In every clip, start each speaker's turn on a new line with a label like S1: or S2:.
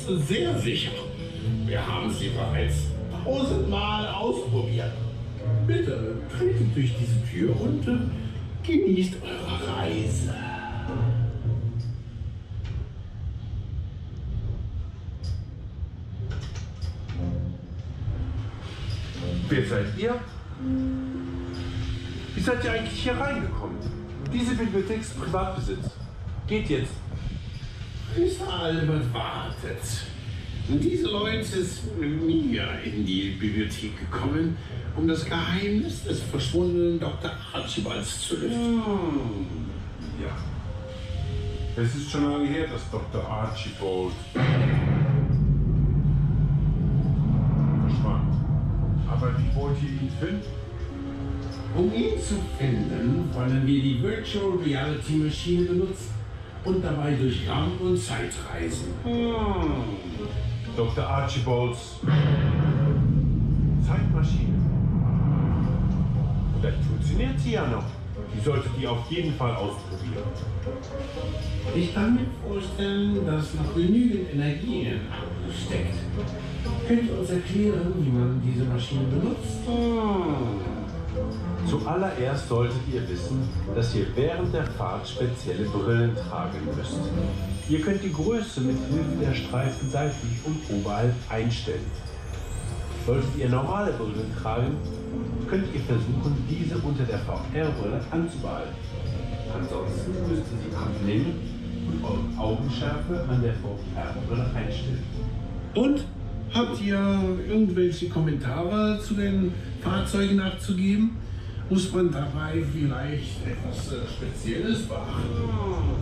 S1: sehr sicher. Wir haben sie bereits 1000-mal ausprobiert. Bitte tretet durch diese Tür und genießt eure Reise.
S2: Wer seid ihr? Wie seid ihr eigentlich hier reingekommen? Diese Bibliothek ist Privatbesitz. Geht jetzt.
S1: Mr. Albert wartet. Diese Leute sind mit mir in die Bibliothek gekommen, um das Geheimnis des verschwundenen Dr. Archibalds zu lüften.
S2: Ja. Es ist schon lange her, dass Dr. Archibald verschwand. Aber wie wollt ihr ihn finden?
S1: Um ihn zu finden, wollen wir die Virtual Reality Maschine benutzen und dabei durch Raum und Zeit reisen.
S2: Dr. Archibalds Zeitmaschine. Vielleicht funktioniert sie ja noch. Die solltet ihr auf jeden Fall ausprobieren.
S1: Ich kann mir vorstellen, dass noch genügend Energie in Akku steckt. Könnt ihr uns erklären, wie man diese Maschine benutzt?
S3: Zuallererst solltet ihr wissen, dass ihr während der Fahrt spezielle Brillen tragen müsst. Ihr könnt die Größe mit Hilfe der Streifen seitlich und oberhalb einstellen. Solltet ihr normale Brillen tragen, könnt ihr versuchen, diese unter der VR-Brille anzubehalten. Ansonsten müsst ihr sie abnehmen und eure Augenschärfe an der VR-Brille einstellen.
S1: Und? Habt ihr irgendwelche Kommentare zu den Fahrzeugen abzugeben? Muss man dabei vielleicht etwas Spezielles beachten?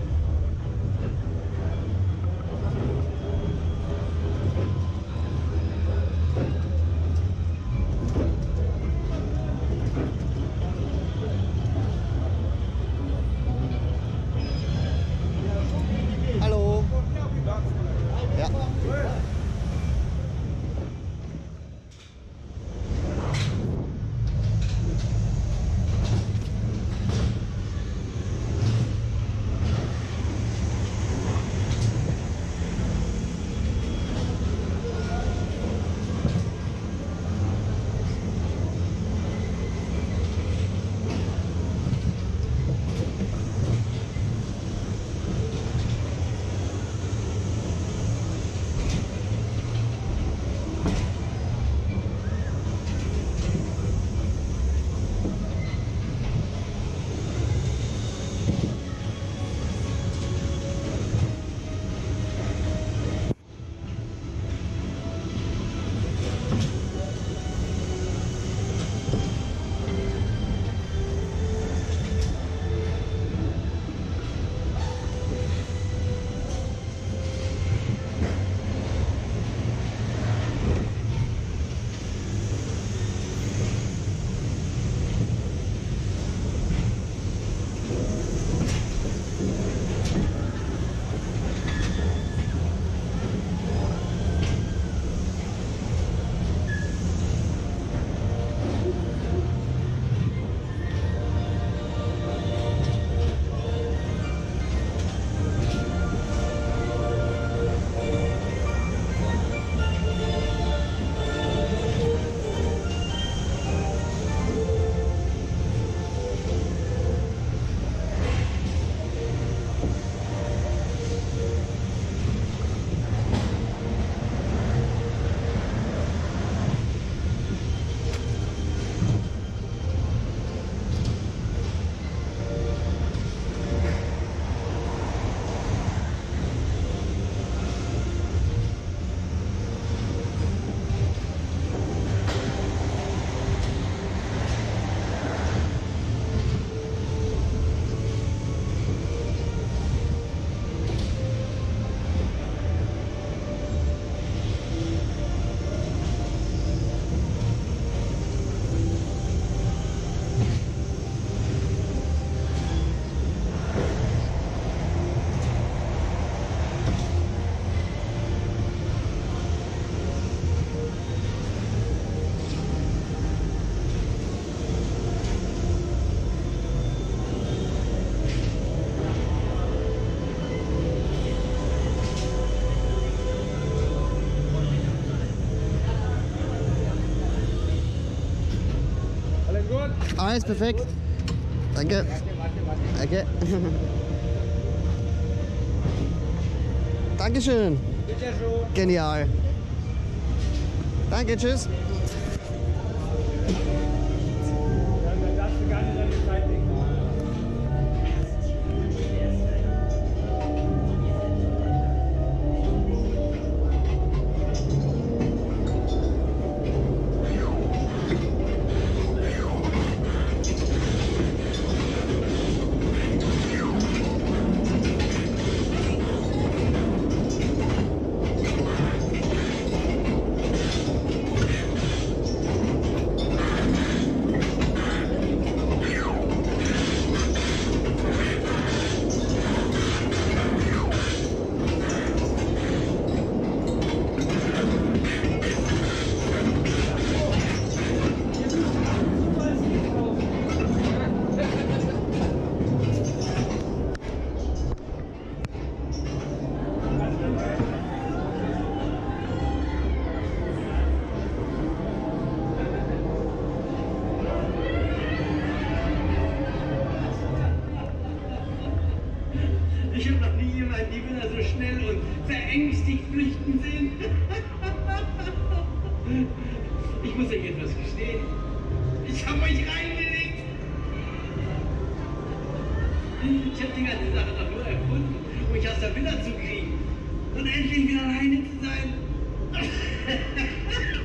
S4: Hallo. Ja. Alles perfekt. Danke. Danke. Dankeschön. Genial. Danke, tschüss.
S5: Ich habe noch nie jemanden die Villa so schnell und verängstigt flüchten sehen. Ich muss euch etwas gestehen. Ich habe euch reingelegt. Ich habe die ganze Sache doch nur erfunden, um mich aus der Villa zu kriegen und endlich wieder alleine zu sein.